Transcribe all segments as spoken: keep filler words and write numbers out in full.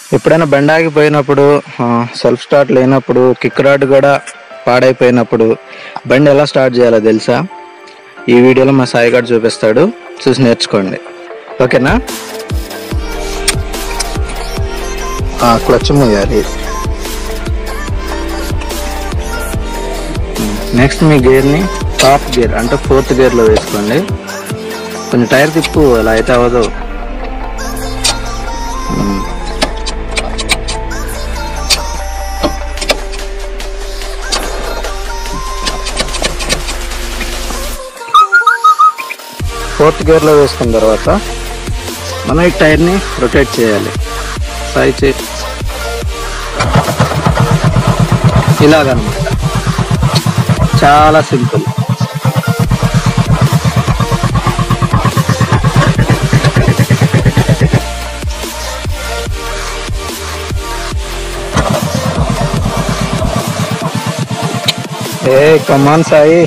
ఎప్పుడైనా బండి ఆగిపోయినప్పుడు, సెల్ఫ్ స్టార్ట్ లేనప్పుడు, కిక్ రాడ్ కూడా పాడైపోయినప్పుడు బండి ఎలా స్టార్ట్ చేయాలో తెలుసా? ఈ వీడియోలో మా సాయి గారు చూపిస్తాడు, చూసి నేర్చుకోండి. ఓకేనా? క్లచ్ మూయాలి. నెక్స్ట్ మీ గేర్ని టాప్ గేర్ అంటే ఫోర్త్ గేర్లో వేసుకోండి. కొంచెం టైర్ తిప్పు, అలా అయితే అవ్వదు. ఫోర్త్ గేర్లో వేసుకున్న తర్వాత మనం ఈ టైర్ని రొటేట్ చేయాలి. సాయి చే ఇలాగనమాట, చాలా సింపుల్. ఏ కమాన్ సాయి.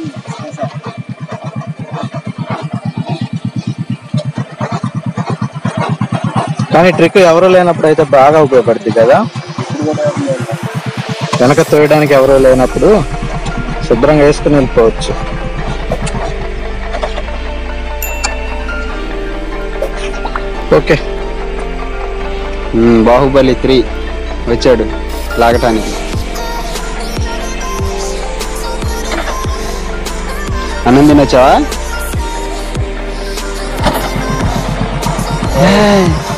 కానీ ట్రిక్ ఎవరు లేనప్పుడు అయితే బాగా ఉపయోగపడుతుంది కదా. వెనక తోయడానికి ఎవరో లేనప్పుడు శుభ్రంగా వేసుకుని వెళ్ళిపోవచ్చు. ఓకే, బాహుబలి త్రీ వచ్చాడు లాగటానికి. అన్నం తినొచ్చావా?